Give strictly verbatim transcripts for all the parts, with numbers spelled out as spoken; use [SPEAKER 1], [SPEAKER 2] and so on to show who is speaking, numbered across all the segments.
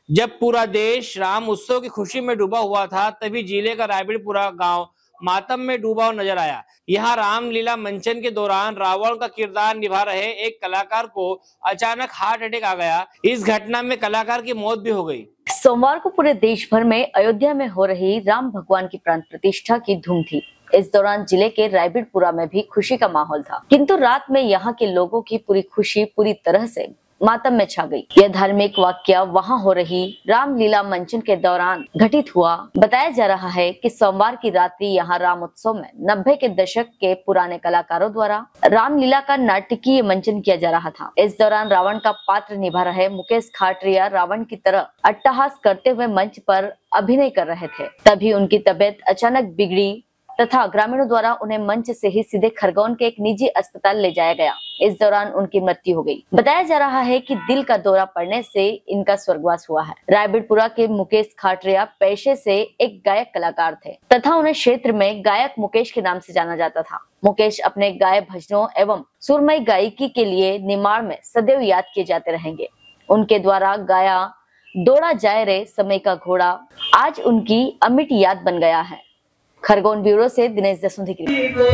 [SPEAKER 1] जब पूरा देश राम उत्सव की खुशी में डूबा हुआ था, तभी जिले का रायबीड़पुरा गांव मातम में डूबा हुआ नजर आया। यहाँ रामलीला मंचन के दौरान रावण का किरदार निभा रहे एक कलाकार को अचानक हार्ट अटैक आ गया। इस घटना में कलाकार की मौत भी हो गई।
[SPEAKER 2] सोमवार को पूरे देश भर में अयोध्या में हो रही राम भगवान की प्राण प्रतिष्ठा की धूम थी। इस दौरान जिले के रायबीड़पुरा में भी खुशी का माहौल था, किंतु रात में यहाँ के लोगों की पूरी खुशी पूरी तरह से मातम में छा गई। यह धार्मिक वाकया वहां हो रही रामलीला मंचन के दौरान घटित हुआ। बताया जा रहा है कि सोमवार की रात्रि यहां राम उत्सव में नब्बे के दशक के पुराने कलाकारों द्वारा रामलीला का नाटकीय मंचन किया जा रहा था। इस दौरान रावण का पात्र निभा रहे मुकेश खाटरिया रावण की तरह अट्टहास करते हुए मंच पर अभिनय कर रहे थे। तभी उनकी तबीयत अचानक बिगड़ी तथा ग्रामीणों द्वारा उन्हें मंच से ही सीधे खरगोन के एक निजी अस्पताल ले जाया गया। इस दौरान उनकी मृत्यु हो गई। बताया जा रहा है कि दिल का दौरा पड़ने से इनका स्वर्गवास हुआ है। रायबीड़पुरा के मुकेश खाटरिया पेशे से एक गायक कलाकार थे तथा उन्हें क्षेत्र में गायक मुकेश के नाम से जाना जाता था। मुकेश अपने गाय भजनों एवं सुरमई गायकी के लिए निमाड़ में सदैव याद किए जाते रहेंगे। उनके द्वारा गाया दौड़ा जाए रे समय का घोड़ा आज उनकी अमिट याद बन गया है। खरगोन ब्यूरो से दिनेश दसुंधी की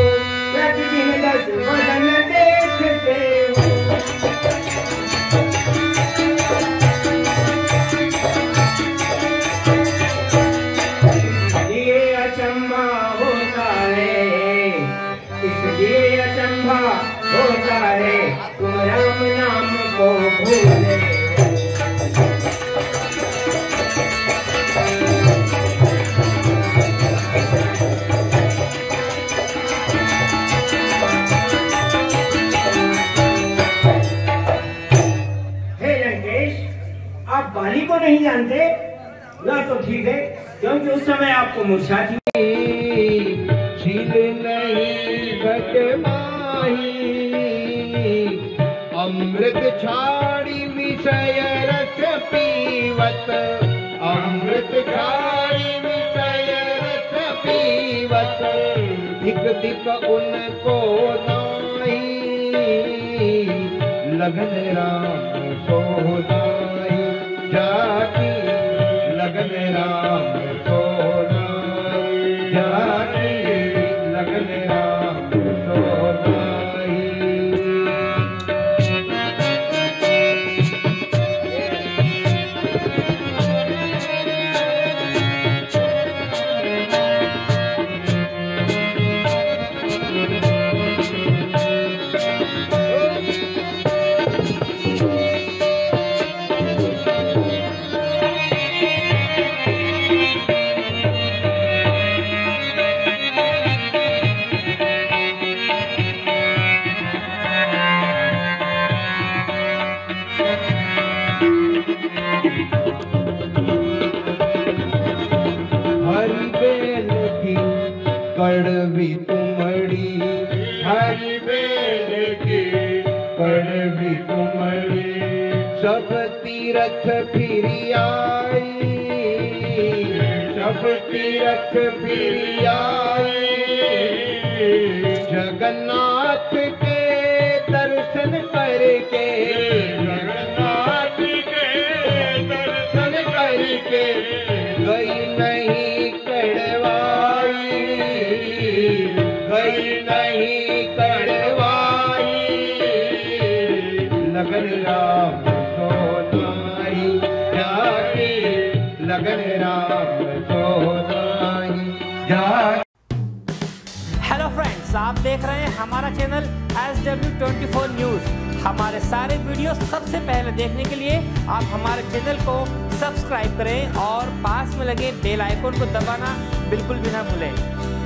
[SPEAKER 3] ये अचंभा होता है, इसलिए अचंभा होता है, तुम राम नाम को भूले। बाली को नहीं जानते ना तो ठीक है, क्योंकि उस समय आपको मूर्छा थी। छील नहीं घटमाही अमृत छाड़ी विषय रस पीवत, अमृत छाड़ी विषय रस पीवत, धिक धिक उनको नाही लगन राम सोनाई, जाकी लगन राम सोनाई, जाकी लगन राम सोनाई। कड़वी तुमड़ी हरी बेल की कड़वी तुमड़ी, सब तीरथ फिरी आई, सब तीरथ फिरी आई, जगन्नाथ के दर्शन करके, जगन्नाथ के दर्शन करके गई नहीं कड़वाई, गई नहीं कड़वाई, लगन राम सोनाई, जाके लगन राम सोनाई, जाके।
[SPEAKER 1] हेलो फ्रेंड्स, आप देख रहे हैं हमारा channel S W twenty four news. हमारे सारे वीडियो सबसे पहले देखने के लिए आप हमारे चैनल को सब्सक्राइब करें और पास में लगे बेल आइकन को दबाना बिल्कुल भी ना भूलें।